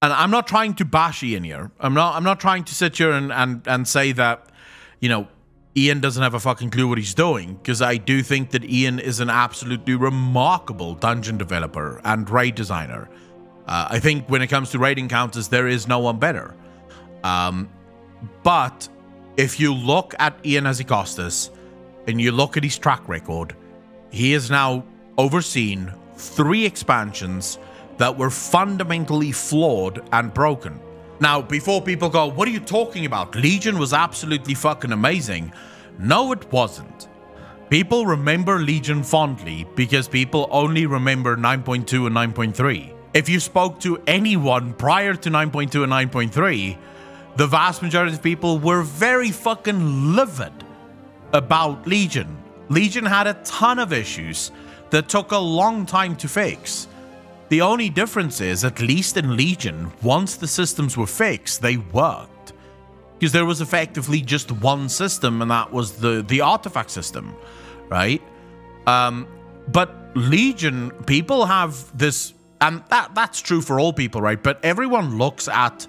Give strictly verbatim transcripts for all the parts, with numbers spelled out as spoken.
and I'm not trying to bash Ian here. I'm not. I'm not trying to sit here and and and say that, you know, Ian doesn't have a fucking clue what he's doing, because I do think that Ian is an absolutely remarkable dungeon developer and raid designer. Uh, I think when it comes to raid encounters, there is no one better. Um, but if you look at Ian Hazikostas and you look at his track record, he has now overseen three expansions that were fundamentally flawed and broken. Now, before people go, what are you talking about? Legion was absolutely fucking amazing. No, it wasn't. People remember Legion fondly because people only remember nine point two and nine point three. If you spoke to anyone prior to nine point two and nine point three, the vast majority of people were very fucking livid about Legion. Legion had a ton of issues that took a long time to fix. The only difference is, at least in Legion, once the systems were fixed, they worked. Because there was effectively just one system, and that was the, the artifact system, right? Um, but Legion, people have this, and that that's true for all people, right? But everyone looks at,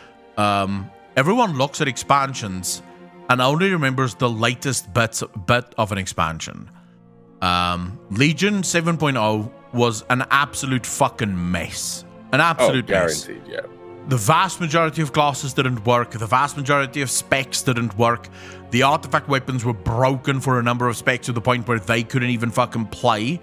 um, everyone looks at expansions and only remembers the latest bit, bit of an expansion. Um, Legion seven point oh was an absolute fucking mess. An absolute oh, guaranteed, mess. Yeah. The vast majority of classes didn't work. The vast majority of specs didn't work. The artifact weapons were broken for a number of specs to the point where they couldn't even fucking play.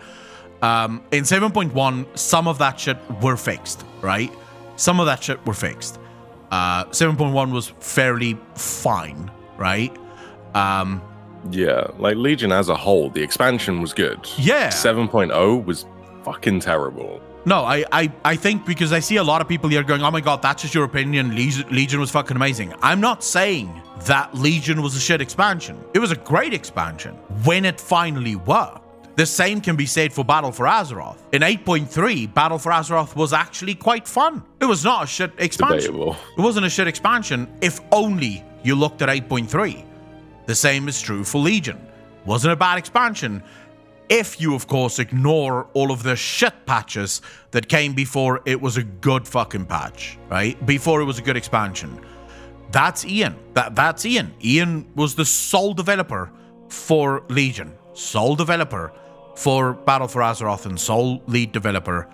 Um, in seven point one, some of that shit were fixed, right? Some of that shit were fixed. Uh, seven point one was fairly fine, right? Um, yeah, like Legion as a whole, the expansion was good. Yeah. seven point oh was fucking terrible. No, I, I, I think because I see a lot of people here going, oh my god, that's just your opinion, Legion, Legion was fucking amazing. I'm not saying that Legion was a shit expansion. It was a great expansion when it finally worked. The same can be said for Battle for Azeroth. In eight point three, Battle for Azeroth was actually quite fun. It was not a shit expansion. Debatable. It wasn't a shit expansion if only you looked at eight point three. The same is true for Legion. Wasn't a bad expansion if you, of course, ignore all of the shit patches that came before it was a good fucking patch, right? Before it was a good expansion. That's Ian. That, that's Ian. Ian was the sole developer for Legion. Sole developer for Battle for Azeroth and sole lead developer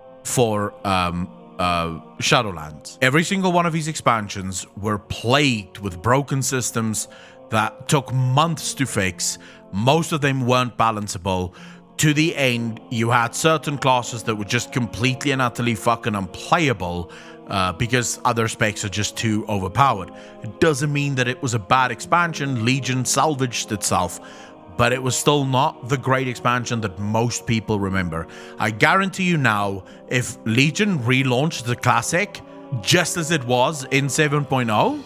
for um, uh, Shadowlands. Every single one of these expansions were plagued with broken systems that took months to fix. Most of them weren't balanceable. To the end, you had certain classes that were just completely and utterly fucking unplayable uh, because other specs are just too overpowered. It doesn't mean that it was a bad expansion. Legion salvaged itself, but it was still not the great expansion that most people remember. I guarantee you now, if Legion relaunched the classic just as it was in seven point oh,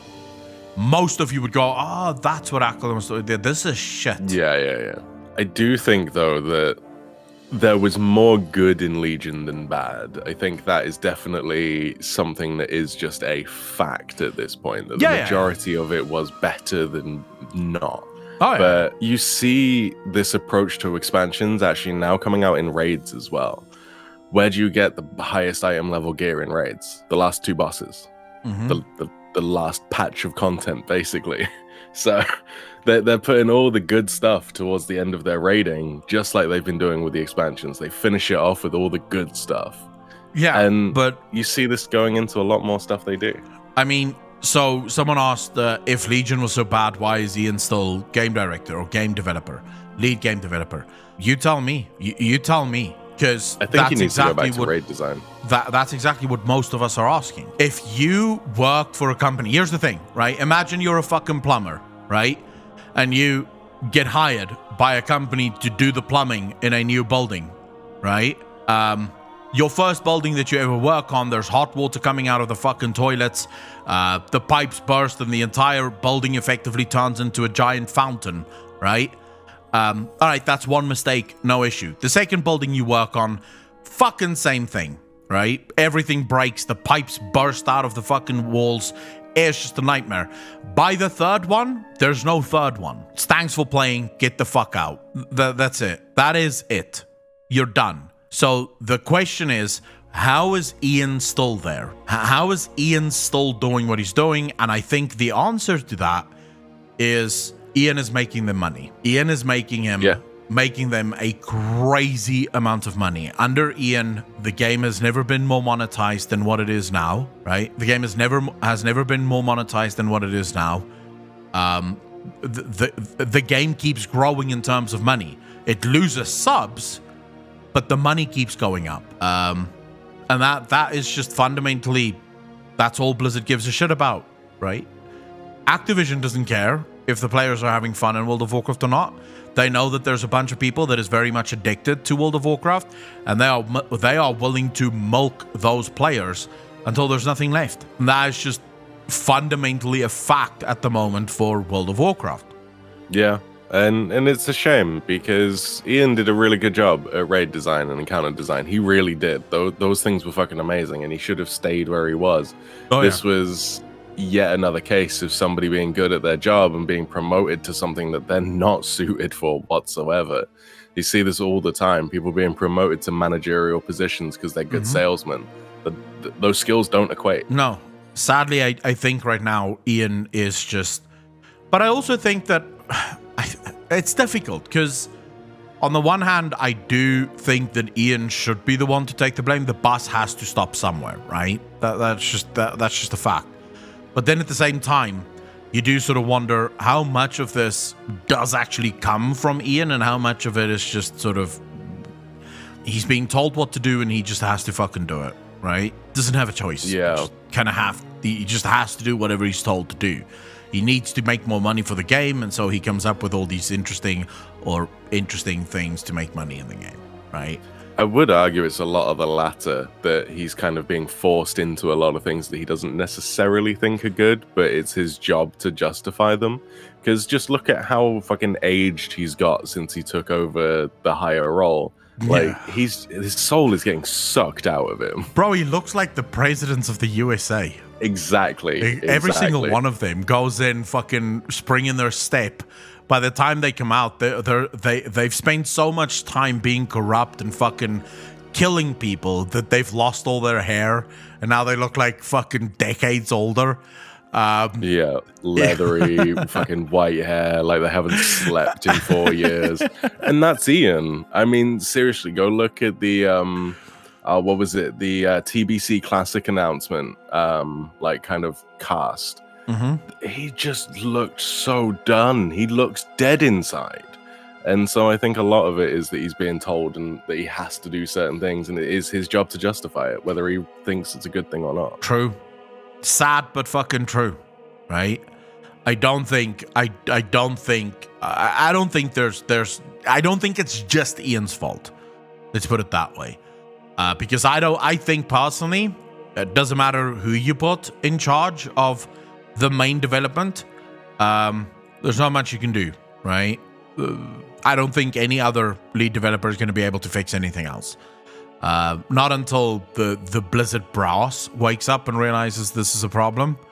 most of you would go, oh, that's what Ackland was doing. This is shit. Yeah, yeah, yeah. I do think, though, that there was more good in Legion than bad. I think that is definitely something that is just a fact at this point. That yeah, the majority yeah. of it was better than not. Oh, yeah. But you see this approach to expansions actually now coming out in raids as well. Where do you get the highest item level gear in raids? The last two bosses. Mm-hmm. the, the the last patch of content, basically. So they're, they're putting all the good stuff towards the end of their raiding, just like they've been doing with the expansions. They finish it off with all the good stuff. Yeah, and but you see this going into a lot more stuff they do. I mean, so someone asked uh, if Legion was so bad, why is Ian still game director or game developer, lead game developer? You tell me. You, you tell me. Because I think that's he needs exactly to go back to what, raid design. That, that's exactly what most of us are asking. If you work for a company, here's the thing, right? Imagine you're a fucking plumber, right? And you get hired by a company to do the plumbing in a new building, right? Um, your first building that you ever work on, there's hot water coming out of the fucking toilets. Uh, the pipes burst and the entire building effectively turns into a giant fountain, right? Um, all right, that's one mistake, no issue. The second building you work on, fucking same thing, right? Everything breaks, the pipes burst out of the fucking walls. It's just a nightmare. By the third one, there's no third one. It's thanks for playing, get the fuck out. Th- that's it. That is it. You're done. So the question is, how is Ian still there? How is Ian still doing what he's doing? And I think the answer to that is Ian is making them money. Ian is making him, yeah. making them a crazy amount of money. Under Ian, the game has never been more monetized than what it is now, right? The game has never has never been more monetized than what it is now. Um, the, the, the game keeps growing in terms of money. It loses subs, but the money keeps going up. Um, and that that is just fundamentally, that's all Blizzard gives a shit about, right? Activision doesn't care if the players are having fun in World of Warcraft or not. They know that there's a bunch of people that is very much addicted to World of Warcraft, and they are they are willing to milk those players until there's nothing left. And that is just fundamentally a fact at the moment for World of Warcraft. Yeah, and and it's a shame because Ian did a really good job at raid design and encounter design. He really did. Those, those things were fucking amazing, and he should have stayed where he was. Oh, this yeah. was yet another case of somebody being good at their job and being promoted to something that they're not suited for whatsoever. You see this all the time, people being promoted to managerial positions because they're good mm-hmm. salesmen. But th those skills don't equate. No. Sadly, I, I think right now Ian is just... But I also think that it's difficult because on the one hand, I do think that Ian should be the one to take the blame. The bus has to stop somewhere, right? That, that's just that, that's just a fact. But then at the same time, you do sort of wonder how much of this does actually come from Ian and how much of it is just sort of he's being told what to do and he just has to fucking do it, right? Doesn't have a choice. Yeah. Kind of have, he just has to do whatever he's told to do. He needs to make more money for the game, and so he comes up with all these interesting or interesting things to make money in the game, right? I would argue it's a lot of the latter, that he's kind of being forced into a lot of things that he doesn't necessarily think are good, but it's his job to justify them. Because just look at how fucking aged he's got since he took over the higher role. Like, yeah. he's his soul is getting sucked out of him. Bro, he looks like the presidents of the U S A. Exactly. Every exactly. single one of them goes in fucking springing their step. By the time they come out, they're, they're, they, they've spent so much time being corrupt and fucking killing people that they've lost all their hair, and now they look like fucking decades older. Um, yeah, leathery, fucking white hair, like they haven't slept in four years. And that's Ian. I mean, seriously, go look at the, um, uh, what was it? The uh, T B C Classic announcement, um, like kind of cast. Mm-hmm. He just looked so done. He looks dead inside. And so I think a lot of it is that he's being told and that he has to do certain things, and it is his job to justify it, whether he thinks it's a good thing or not. True. Sad, but fucking true, right? I don't think, I, I don't think, I, I don't think there's, there's, I don't think it's just Ian's fault. Let's put it that way. Uh, because I don't, I think personally, it doesn't matter who you put in charge of the main development, um, there's not much you can do, right? Uh, I don't think any other lead developer is going to be able to fix anything else. Uh, not until the, the Blizzard brass wakes up and realizes this is a problem.